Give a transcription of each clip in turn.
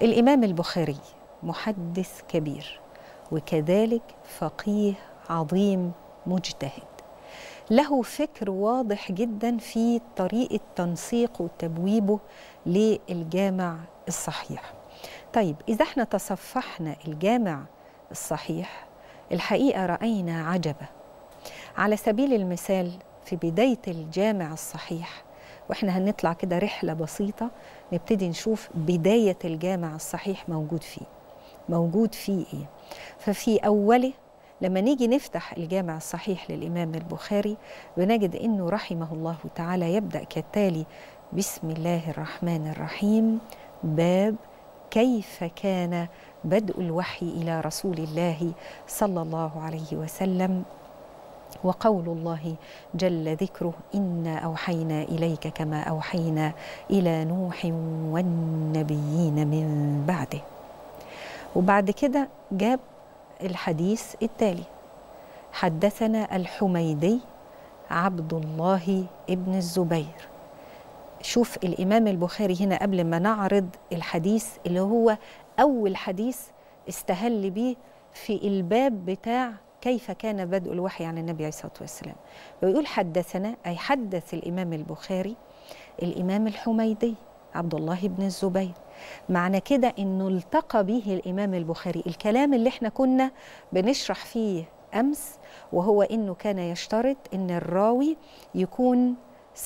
الإمام البخاري محدث كبير، وكذلك فقيه عظيم مجتهد، له فكر واضح جدا في طريقة تنسيق وتبويبه للجامع الصحيح. طيب إذا احنا تصفحنا الجامع الصحيح الحقيقة رأينا عجبا. على سبيل المثال في بداية الجامع الصحيح، واحنا هنطلع كده رحلة بسيطة نبتدي نشوف بداية الجامع الصحيح موجود فيه ايه. ففي أوله لما نيجي نفتح الجامع الصحيح للإمام البخاري بنجد إنه رحمه الله تعالى يبدأ كالتالي: بسم الله الرحمن الرحيم، باب كيف كان بدء الوحي إلى رسول الله صلى الله عليه وسلم، وقول الله جل ذكره: إنا أوحينا إليك كما أوحينا إلى نوح والنبيين من بعده. وبعد كده جاب الحديث التالي: حدثنا الحميدي عبد الله ابن الزبير. شوف الإمام البخاري هنا قبل ما نعرض الحديث اللي هو أول حديث استهل به في الباب بتاع كيف كان بدء الوحي عن النبي عليه الصلاة والسلام، ويقول حدثنا، أي حدث الإمام البخاري الإمام الحميدي عبد الله بن الزبير. معنى كده إنه التقى به الإمام البخاري الكلام اللي احنا كنا بنشرح فيه أمس، وهو إنه كان يشترط إن الراوي يكون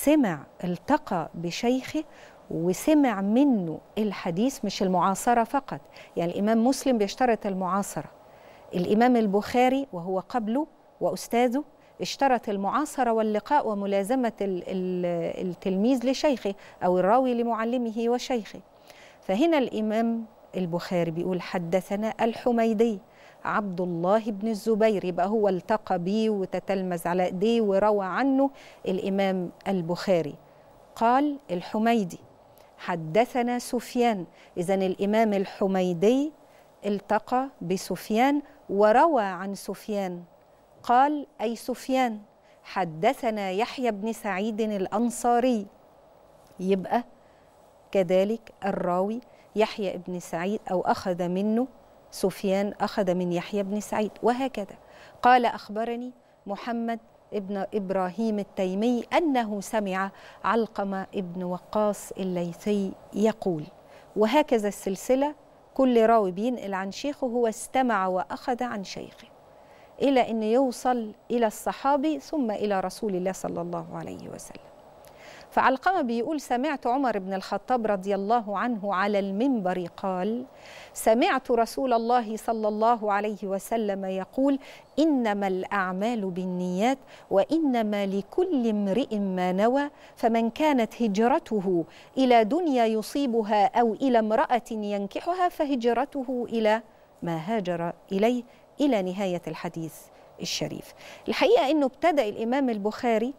التقى بشيخه وسمع منه الحديث، مش المعاصرة فقط. يعني الإمام مسلم بيشترط المعاصرة، الإمام البخاري وهو قبله وأستاذه اشترط المعاصرة واللقاء وملازمة التلميذ لشيخه أو الراوي لمعلمه وشيخه. فهنا الإمام البخاري بيقول حدثنا الحميدي عبد الله بن الزبير، يبقى هو التقى بيه وتتلمذ على ايديه وروى عنه الإمام البخاري. قال الحميدي حدثنا سفيان، إذن الإمام الحميدي التقى بسفيان وروى عن سفيان. قال أي سفيان حدثنا يحيى بن سعيد الأنصاري، يبقى كذلك الراوي يحيى بن سعيد، أو أخذ منه سفيان أخذ من يحيى بن سعيد، وهكذا. قال أخبرني محمد ابن إبراهيم التيمي أنه سمع علقمة ابن وقاص الليثي يقول، وهكذا السلسلة. كل راوي بينقل عن شيخه هو استمع وأخذ عن شيخه إلى أن يوصل إلى الصحابي ثم إلى رسول الله صلى الله عليه وسلم. فعلقمة بيقول سمعت عمر بن الخطاب رضي الله عنه على المنبر قال: سمعت رسول الله صلى الله عليه وسلم يقول: إنما الأعمال بالنيات وإنما لكل امرئ ما نوى، فمن كانت هجرته إلى دنيا يصيبها أو إلى امرأة ينكحها فهجرته إلى ما هاجر إليه، إلى نهاية الحديث الشريف. الحقيقة أنه ابتدأ الإمام البخاري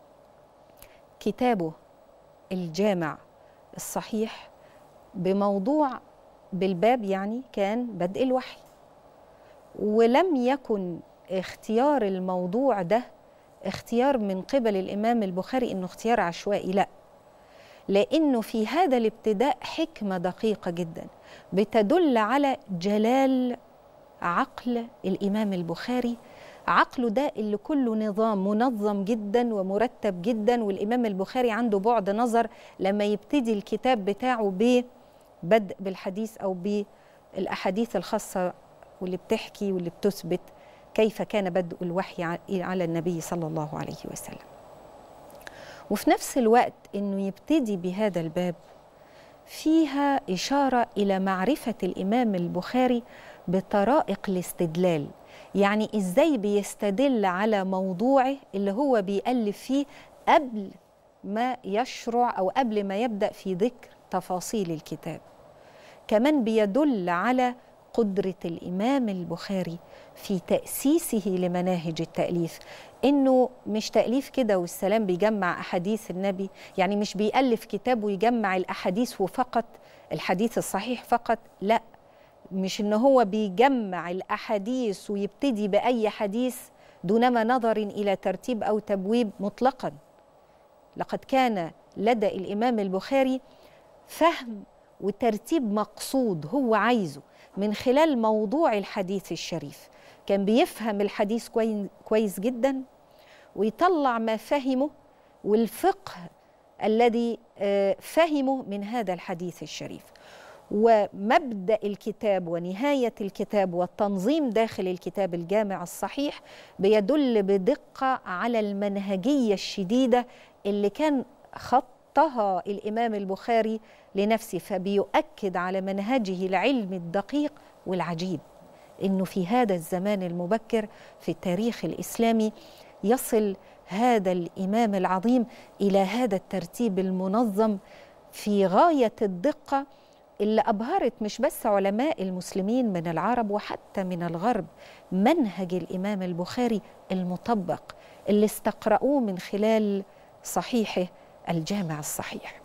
كتابه الجامع الصحيح بموضوع بالباب، يعني كان بدء الوحي، ولم يكن اختيار الموضوع ده اختيار من قبل الإمام البخاري إنه اختيار عشوائي، لا، لأنه في هذا الابتداء حكمة دقيقة جدا بتدل على جلال عقل الإمام البخاري. عقله ده اللي كله نظام منظم جدا ومرتب جدا، والإمام البخاري عنده بعد نظر لما يبتدي الكتاب بتاعه ببدء بالحديث أو بالأحاديث الخاصة واللي بتحكي واللي بتثبت كيف كان بدء الوحي على النبي صلى الله عليه وسلم. وفي نفس الوقت إنه يبتدي بهذا الباب فيها إشارة إلى معرفة الإمام البخاري بطرائق الاستدلال، يعني إزاي بيستدل على موضوعه اللي هو بيألف فيه قبل ما يشرع أو قبل ما يبدأ في ذكر تفاصيل الكتاب. كمان بيدل على قدرة الإمام البخاري في تأسيسه لمناهج التأليف، إنه مش تأليف كده والسلام بيجمع أحاديث النبي، يعني مش بيألف كتاب ويجمع الأحاديث وفقط الحديث الصحيح فقط، لا، مش إنه هو بيجمع الأحاديث ويبتدي بأي حديث دونما نظر إلى ترتيب أو تبويب مطلقا. لقد كان لدى الإمام البخاري فهم وترتيب مقصود هو عايزه من خلال موضوع الحديث الشريف. كان بيفهم الحديث كويس جدا، ويطلع ما فهمه والفقه الذي فهمه من هذا الحديث الشريف. ومبدأ الكتاب ونهاية الكتاب والتنظيم داخل الكتاب الجامع الصحيح بيدل بدقة على المنهجية الشديدة اللي كان خطها الإمام البخاري لنفسه، فبيؤكد على منهجه العلمي الدقيق والعجيب، إنه في هذا الزمان المبكر في التاريخ الإسلامي يصل هذا الإمام العظيم إلى هذا الترتيب المنظم في غاية الدقة، اللي أبهرت مش بس علماء المسلمين من العرب وحتى من الغرب منهج الإمام البخاري المطبق اللي استقرأوه من خلال صحيحه الجامع الصحيح،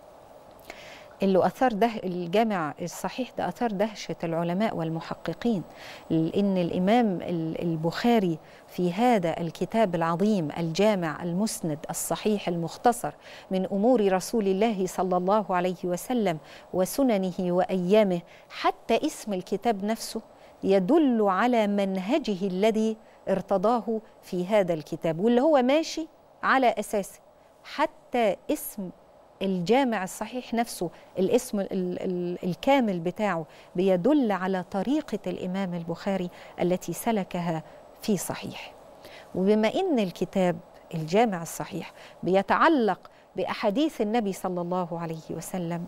اللي أثار ده الجامع الصحيح ده أثار دهشة العلماء والمحققين، لأن الإمام البخاري في هذا الكتاب العظيم الجامع المسند الصحيح المختصر من أمور رسول الله صلى الله عليه وسلم وسننه وأيامه، حتى اسم الكتاب نفسه يدل على منهجه الذي ارتضاه في هذا الكتاب واللي هو ماشي على أساسه. حتى اسم الجامع الصحيح نفسه الاسم الكامل بتاعه بيدل على طريقة الإمام البخاري التي سلكها في صحيح. وبما إن الكتاب الجامع الصحيح بيتعلق بأحاديث النبي صلى الله عليه وسلم،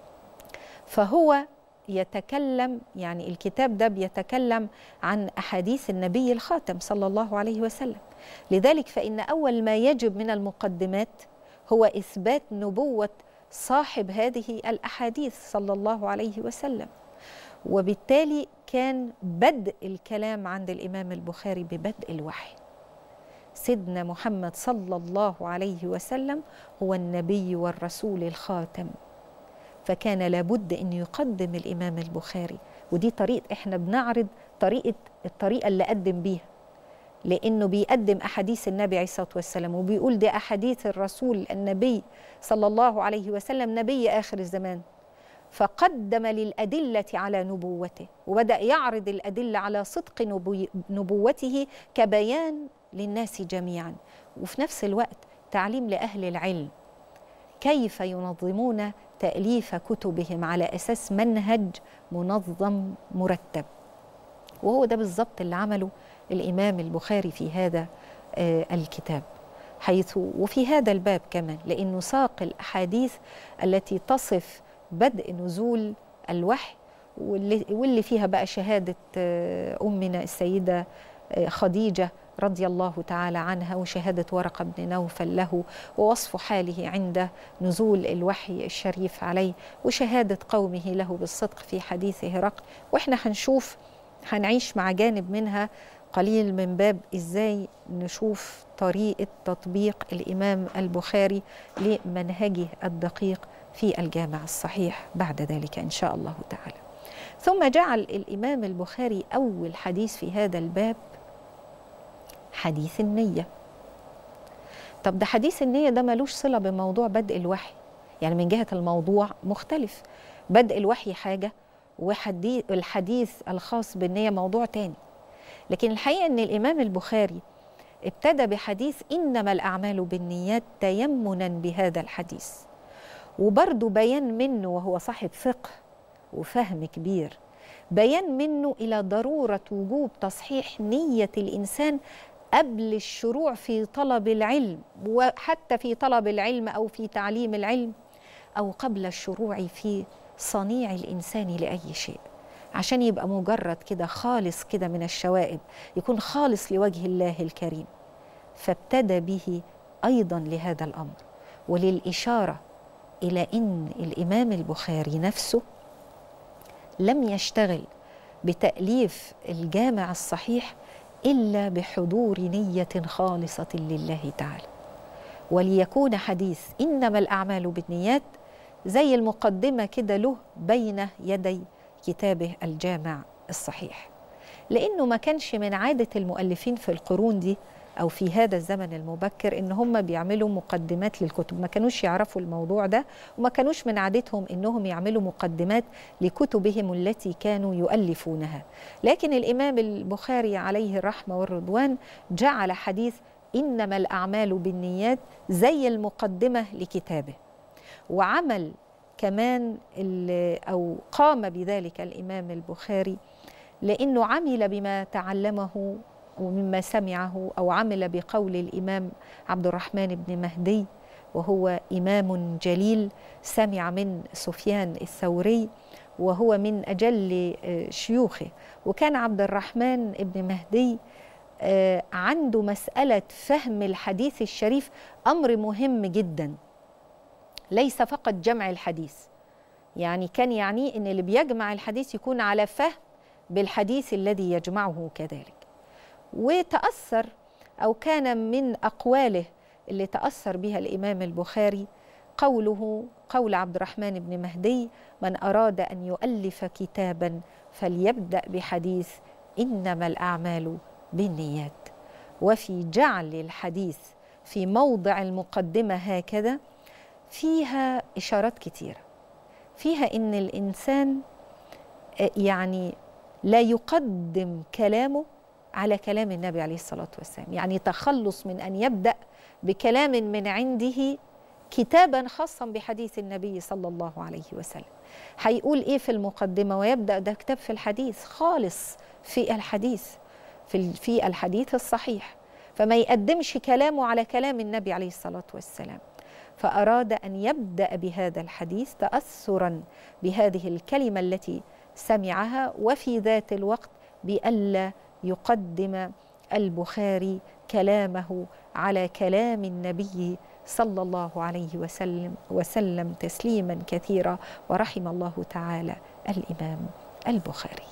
فهو يتكلم، يعني الكتاب ده بيتكلم عن أحاديث النبي الخاتم صلى الله عليه وسلم. لذلك فإن أول ما يجب من المقدمات هو إثبات نبوة صاحب هذه الأحاديث صلى الله عليه وسلم. وبالتالي كان بدء الكلام عند الإمام البخاري ببدء الوحي. سيدنا محمد صلى الله عليه وسلم هو النبي والرسول الخاتم، فكان لابد أن يقدم الإمام البخاري، ودي طريقة إحنا بنعرض الطريقة اللي قدم بيها، لأنه بيقدم أحاديث النبي عليه الصلاة والسلام وبيقول دي أحاديث الرسول النبي صلى الله عليه وسلم نبي آخر الزمان، فقدم للأدلة على نبوته وبدأ يعرض الأدلة على صدق نبوته كبيان للناس جميعا، وفي نفس الوقت تعليم لأهل العلم كيف ينظمون تأليف كتبهم على أساس منهج منظم مرتب. وهو ده بالضبط اللي عمله الإمام البخاري في هذا الكتاب، حيث وفي هذا الباب كمان لأنه ساق الأحاديث التي تصف بدء نزول الوحي، واللي فيها بقى شهادة أمنا السيدة خديجة رضي الله تعالى عنها، وشهادة ورقة بن نوفل له، ووصف حاله عند نزول الوحي الشريف عليه، وشهادة قومه له بالصدق في حديث هرقل. وإحنا هنعيش مع جانب منها قليل من باب إزاي نشوف طريقة تطبيق الإمام البخاري لمنهجه الدقيق في الجامع الصحيح بعد ذلك إن شاء الله تعالى. ثم جعل الإمام البخاري أول حديث في هذا الباب حديث النية. طب ده حديث النية ده ملوش صلة بموضوع بدء الوحي، يعني من جهة الموضوع مختلف، بدء الوحي حاجة والحديث الخاص بالنية موضوع تاني. لكن الحقيقة أن الإمام البخاري ابتدى بحديث إنما الأعمال بالنيات تيمنا بهذا الحديث، وبرضه بيان منه وهو صاحب فقه وفهم كبير، بيان منه إلى ضرورة وجوب تصحيح نية الإنسان قبل الشروع في طلب العلم، وحتى في طلب العلم أو في تعليم العلم، أو قبل الشروع في صنيع الإنسان لأي شيء، عشان يبقى مجرد كده خالص كده من الشوائب، يكون خالص لوجه الله الكريم. فابتدى به أيضا لهذا الأمر، وللإشارة إلى أن الإمام البخاري نفسه لم يشتغل بتأليف الجامع الصحيح إلا بحضور نية خالصة لله تعالى، وليكون حديث إنما الأعمال بالنيات زي المقدمة كده له بين يدي كتابه الجامع الصحيح، لأنه ما كانش من عادة المؤلفين في القرون دي أو في هذا الزمن المبكر إن هم بيعملوا مقدمات للكتب، ما كانوش يعرفوا الموضوع ده، وما كانوش من عادتهم إنهم يعملوا مقدمات لكتبهم التي كانوا يؤلفونها. لكن الإمام البخاري عليه الرحمة والرضوان جعل حديث إنما الأعمال بالنيات زي المقدمة لكتابه، وعمل كمان أو قام بذلك الإمام البخاري لأنه عمل بما تعلمه ومما سمعه، أو عمل بقول الإمام عبد الرحمن بن مهدي، وهو إمام جليل سمع من سفيان الثوري، وهو من أجل شيوخه. وكان عبد الرحمن بن مهدي عنده مسألة فهم الحديث الشريف أمر مهم جدا، ليس فقط جمع الحديث، يعني كان يعني أن اللي بيجمع الحديث يكون على فهم بالحديث الذي يجمعه كذلك. وتأثر أو كان من أقواله اللي تأثر بها الإمام البخاري قول عبد الرحمن بن مهدي: من أراد أن يؤلف كتابا فليبدأ بحديث إنما الأعمال بالنيات. وفي جعل الحديث في موضع المقدمة هكذا فيها إشارات كتيرة، فيها إن الإنسان يعني لا يقدم كلامه على كلام النبي عليه الصلاة والسلام، يعني تخلص من أن يبدأ بكلام من عنده كتابا خاصا بحديث النبي صلى الله عليه وسلم. هيقول إيه في المقدمة ويبدأ ده كتاب في الحديث خالص، في الحديث الصحيح، فما يقدمش كلامه على كلام النبي عليه الصلاة والسلام. فأراد أن يبدأ بهذا الحديث تأثرا بهذه الكلمة التي سمعها، وفي ذات الوقت بألا يقدم البخاري كلامه على كلام النبي صلى الله عليه وسلم تسليما كثيرا. ورحم الله تعالى الإمام البخاري.